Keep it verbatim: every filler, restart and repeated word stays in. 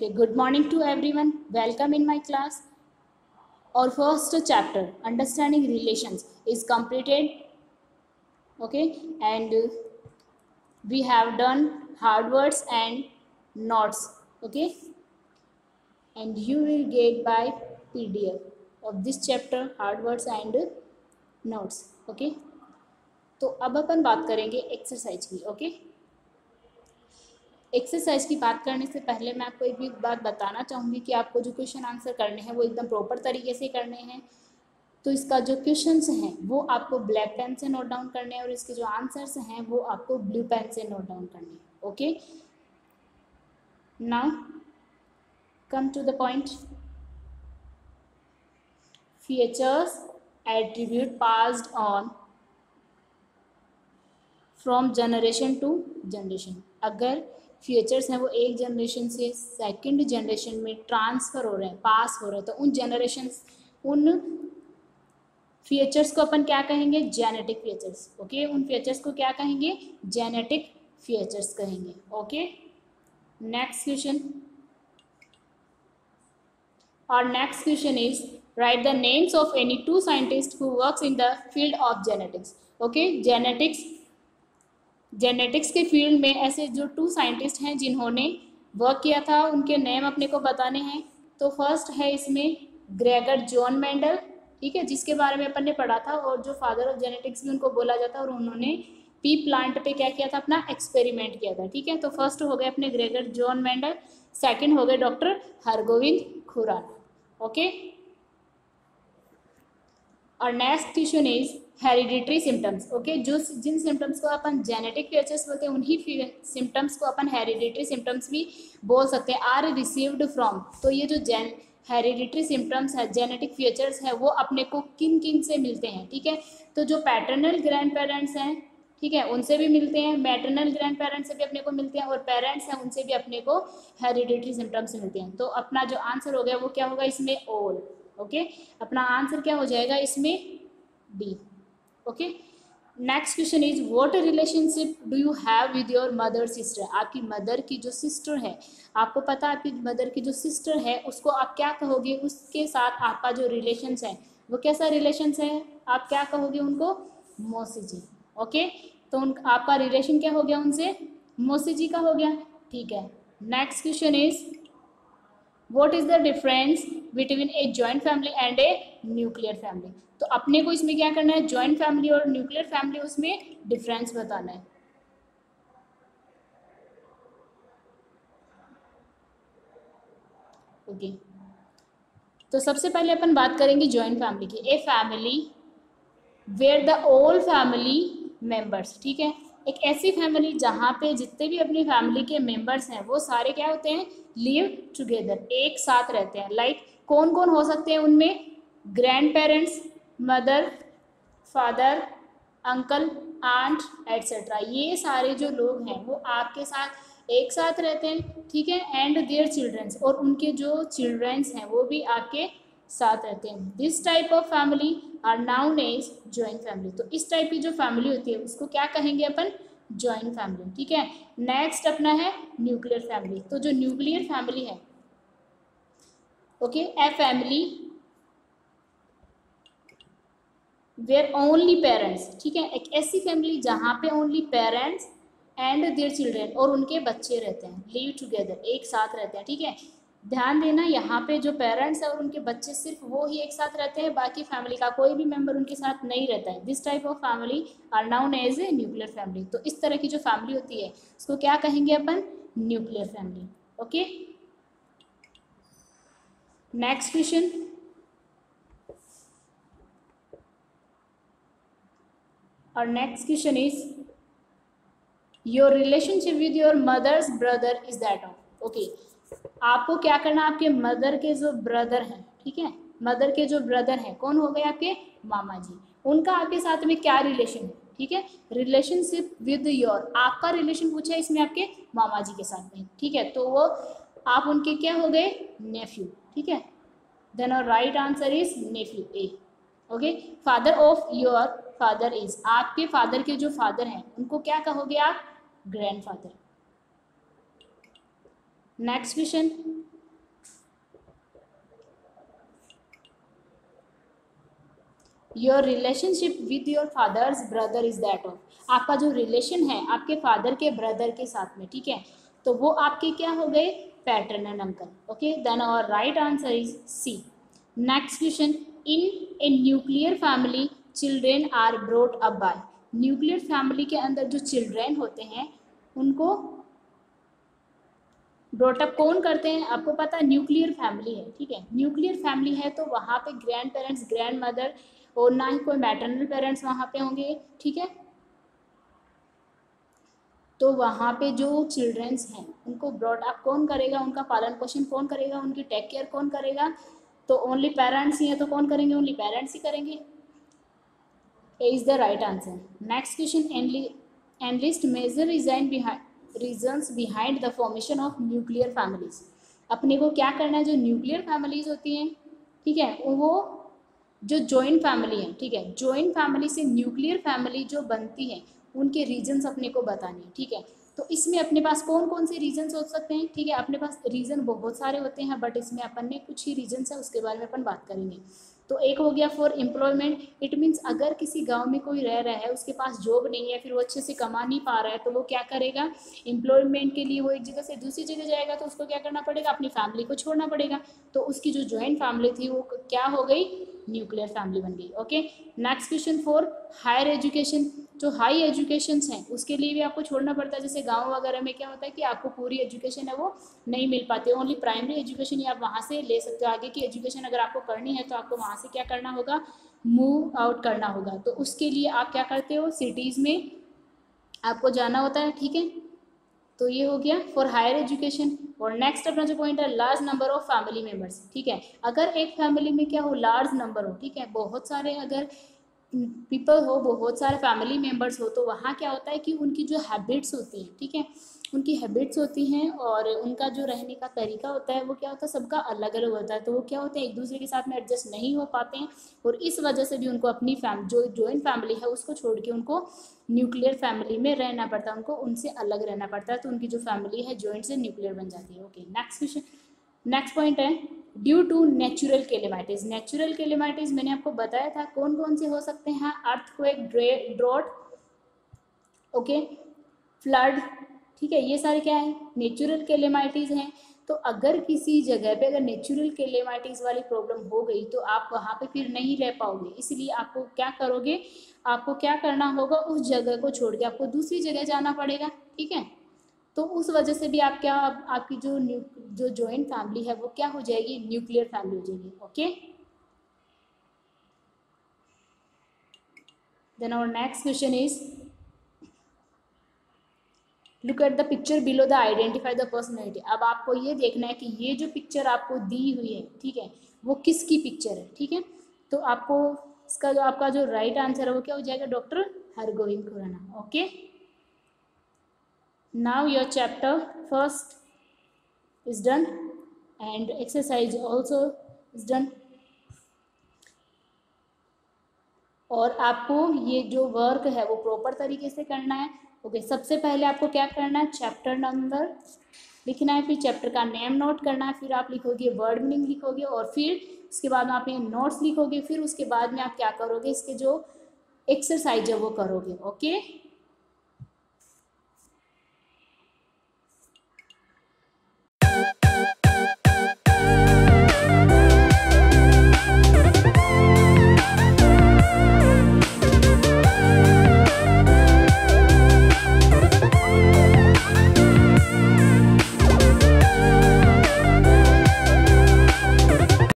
Okay, good morning to everyone. Welcome in my class. Our first chapter, Understanding Relations, is completed. Okay, and uh, we have done hard words and notes. Okay, and you will get by P D F of this chapter, hard words and notes. Okay, तो अब अपन बात करेंगे exercise की. Okay okay? Exercise की बात करने से पहले मैं आपको एक भी बात बताना चाहूँगी कि आपको जो क्वेश्चन आंसर करने हैं वो एकदम प्रॉपर तरीके से करने हैं. तो इसका जो क्वेश्चंस हैं वो आपको ब्लैक पेन से नोट डाउन करने हैं और इसके जो आंसर्स हैं वो आपको ब्लू पेन से नोट डाउन करने हैं. Okay, now come to the point. Features attribute passed on from generation to generation. अगर फीचर्स हैं वो एक जनरेशन से सेकंड जनरेशन में ट्रांसफ़र हो रहे हैं, पास हो रहे हैं, तो उन जनरेशन उन फीचर्स को अपन क्या कहेंगे? Genetic features. ओके, उन फीचर्स को क्या कहेंगे? जेनेटिक फीचर्स कहेंगे. Okay, next question. और next question is write the names of any two scientist who works in the field of genetics. Okay, genetics genetics के फील्ड में ऐसे जो टू साइंटिस्ट हैं जिन्होंने वर्क किया था, उनके नेम अपने को बताने हैं. तो फर्स्ट है इसमें ग्रेगर जॉन मेंडल, ठीक है, जिसके बारे में अपन ने पढ़ा था और जो फादर ऑफ जेनेटिक्स भी उनको बोला जाता है, और उन्होंने पी प्लांट पे क्या किया था? अपना एक्सपेरिमेंट किया था. ठीक है, तो फर्स्ट हो गए अपने ग्रेगर जॉन मेंडल, सेकंड हो गए डॉक्टर हरगोविंद खुराना. ओके, और next question is hereditary symptoms. Okay, जो जिन सिम्टम्स को अपन जेनेटिक फीचर्स बोलते हैं उन्हीं सिम्टम्स को अपन हेरिडिटरी सिम्टम्स भी बोल सकते हैं. Are received from. तो ये जो जेन हेरिडिटरी सिम्टम्स है, जेनेटिक फीचर्स है, वो अपने को किन किन से मिलते हैं? ठीक है, तो जो पैटर्नल ग्रैंड पेरेंट्स हैं, ठीक है, उनसे भी मिलते हैं, मैटरनल ग्रैंड पेरेंट्स से भी अपने को मिलते हैं, और पेरेंट्स हैं उनसे भी अपने को हेरिडिटरी सिम्टम्स मिलते हैं. तो अपना जो आंसर हो गया वो क्या होगा इसमें? ऑल. ओके, अपना आंसर क्या हो जाएगा इसमें? D. Okay, next question is what relationship do you have with your mother sister. आपकी मदर की जो सिस्टर है, आपको पता है आपकी मदर की जो सिस्टर है उसको आप क्या कहोगे? उसके साथ आपका जो रिलेशंस है वो कैसा रिलेशंस है? आप क्या कहोगे उनको? मौसी जी. ओके, तो उन आपका रिलेशन क्या हो गया उनसे? मौसी जी का हो गया. ठीक है, next question is what is the difference between a joint family and a nuclear family. तो अपने को इसमें क्या करना है? जॉइंट फैमिली और न्यूक्लियर फैमिली, उसमें डिफरेंस बताना है. Okay okay. तो सबसे पहले अपन बात करेंगे जॉइंट फैमिली की. A family where the all family members. ठीक है, एक ऐसी फैमिली जहाँ पे जितने भी अपनी फैमिली के मेंबर्स हैं वो सारे क्या होते हैं? लिव टुगेदर, एक साथ रहते हैं. लाइक like, कौन कौन हो सकते हैं उनमें? Grandparents, mother, father, uncle, aunt etcetera. ये सारे जो लोग हैं वो आपके साथ एक साथ रहते हैं. ठीक है, एंड देयर चिल्ड्रंस, और उनके जो चिल्ड्रंस हैं वो भी आपके साथ रहते हैं. This type of family are known as joint family. तो इस टाइप की जो फैमिली होती है उसको क्या कहेंगे अपन? Joint family. ठीक है, नेक्स्ट अपना है न्यूक्लियर फैमिली. तो जो न्यूक्लियर फैमिली है, okay, a family where only parents. ठीक है, एक ऐसी फैमिली जहाँ पे only parents and their children, और उनके बच्चे रहते हैं, लिव टुगेदर, एक साथ रहते हैं. ठीक है, ध्यान देना यहाँ पे जो पेरेंट्स है और उनके बच्चे सिर्फ वो ही एक साथ रहते हैं, बाकी फैमिली का कोई भी मेंबर उनके साथ नहीं रहता है. This type of family are known as a nuclear family. तो इस तरह की जो फैमिली होती है उसको क्या कहेंगे अपन? Nuclear family. Okay, next question. और next question is your relationship with your mother's brother is that of. Okay, आपको क्या करना? आपके मदर के जो ब्रदर हैं, ठीक है, मदर के जो ब्रदर हैं, कौन हो गए? आपके मामा जी. उनका आपके साथ में क्या रिलेशन है? ठीक है, रिलेशनशिप विद योर, आपका रिलेशन पूछा है इसमें आपके मामा जी के साथ में. ठीक है, तो वो आप उनके क्या हो गए? नेफ्यू. ठीक है, देन और right answer is nephew, A. Okay, father of your father is, आपके फादर के जो फादर हैं उनको क्या कहोगे आप? Grandfather. Next question. Your relationship with your father's brother is that of, आपका जो रिलेशन है आपके फादर के ब्रदर के साथ में, ठीक है, तो वो आपके क्या हो गए, paternal uncle. Okay, then our right answer is C. Next question, in a nuclear family children are brought up by, nuclear family के अंदर जो चिल्ड्रेन होते हैं उनको ब्रोटअप कौन करते हैं, आपको पता है न्यूक्लियर फैमिली है, ठीक है, न्यूक्लियर फैमिली है तो वहाँ पे ग्रैंड पेरेंट्स, ग्रैंड मदर और ना ही कोई मैटरनल पेरेंट्स वहाँ पे होंगे, ठीक है, तो वहाँ पे जो चिल्ड्रंस हैं उनको ब्रॉट अप कौन करेगा, उनका पालन पोषण कौन करेगा, उनकी टेक केयर कौन करेगा, तो ओनली पेरेंट्स ही हैं, तो कौन करेंगे, ओनली पेरेंट्स ही करेंगे। A is the right answer. Next question, enlist major reason behind reasons behind the formation of nuclear families, अपने को क्या करना है, जो न्यूक्लियर फैमिलीज होती हैं, ठीक है, वो जो जॉइंट फैमिली है, ठीक है, जॉइंट फैमिली से न्यूक्लियर फैमिली जो बनती है उनके रीजन्स अपने को बताने हैं, ठीक है, तो इसमें अपने पास कौन कौन से रीजन्स हो सकते हैं, ठीक है, अपने पास रीज़न बहुत सारे होते हैं बट इसमें अपन ने कुछ ही रीजन्स है उसके बारे में अपन बात करेंगे। तो एक हो गया फॉर एम्प्लॉयमेंट, इट मीन्स अगर किसी गांव में कोई रह रहा है उसके पास जॉब नहीं है, फिर वो अच्छे से कमा नहीं पा रहा है, तो वो क्या करेगा, एम्प्लॉयमेंट के लिए वो एक जगह से दूसरी जगह जाएगा, तो उसको क्या करना पड़ेगा, अपनी फैमिली को छोड़ना पड़ेगा, तो उसकी जो जॉइंट फैमिली थी वो क्या हो गई, न्यूक्लियर फैमिली बन गई। Okay, next question, for higher education, जो हाई एजुकेशंस हैं उसके लिए भी आपको छोड़ना पड़ता है, जैसे गांव वगैरह में क्या होता है कि आपको पूरी एजुकेशन है वो नहीं मिल पाती, ओनली प्राइमरी एजुकेशन ही आप वहाँ से ले सकते हो, आगे की एजुकेशन अगर आपको करनी है तो आपको वहाँ से क्या करना होगा, मूव आउट करना होगा, तो उसके लिए आप क्या करते हो, सिटीज़ में आपको जाना होता है, ठीक है, तो ये हो गया फॉर हायर एजुकेशन। और नेक्स्ट अपना जो पॉइंट है, large number of family members, ठीक है, अगर एक फैमिली में क्या हो, लार्ज नंबर हो, ठीक है, बहुत सारे अगर पीपल हो, बहुत सारे फैमिली मेम्बर्स हो, तो वहाँ क्या होता है कि उनकी जो हैबिट्स होती हैं, ठीक है, उनकी हैबिट्स होती हैं और उनका जो रहने का तरीका होता है वो क्या होता है, सबका अलग अलग होता है, तो वो क्या होते हैं, एक दूसरे के साथ में एडजस्ट नहीं हो पाते हैं, और इस वजह से भी उनको अपनी फैम जो जॉइंट फैमिली है उसको छोड़ के उनको न्यूक्लियर फैमिली में रहना पड़ता है, उनको उनसे अलग रहना पड़ता है, तो उनकी जो फैमिली है जॉइंट से न्यूक्लियर बन जाती है। Okay, next question, next point है, due to natural calamities, natural calamities मैंने आपको बताया था कौन कौन से हो सकते हैं, अर्थक्वेक, ड्रॉट, ओके, फ्लड, ठीक है, ये सारे क्या है, नेचुरल कैलेमिटीज हैं, तो अगर किसी जगह पे अगर नेचुरल कैलेमिटीज वाली प्रॉब्लम हो गई तो आप वहाँ पे फिर नहीं रह पाओगे, इसलिए आपको क्या करोगे, आपको क्या करना होगा, उस जगह को छोड़ के आपको दूसरी जगह जाना पड़ेगा, ठीक है, तो उस वजह से भी आप क्या, आपकी जो न्यू जो जॉइंट फैमिली है वो क्या हो जाएगी, न्यूक्लियर फैमिली हो जाएगी। Okay, then our next question is, look at the picture below the identify the personality, अब आपको ये देखना है कि ये जो पिक्चर आपको दी हुई है, ठीक है, वो किसकी पिक्चर है, ठीक है, तो आपको इसका जो आपका जो राइट आंसर है वो क्या हो जाएगा, doctor Hargobind Khorana. Okay, now your chapter first is done and exercise also is done, और आपको ये जो वर्क है वो प्रॉपर तरीके से करना है। ओके okay, सबसे पहले आपको क्या करना है, चैप्टर नंबर लिखना है, फिर चैप्टर का नेम नोट करना है, फिर आप लिखोगे वर्ड मीनिंग लिखोगे, और फिर उसके बाद में आप ये नोट्स लिखोगे, फिर उसके बाद में आप क्या करोगे, इसके जो एक्सरसाइज है वो करोगे। Okay okay?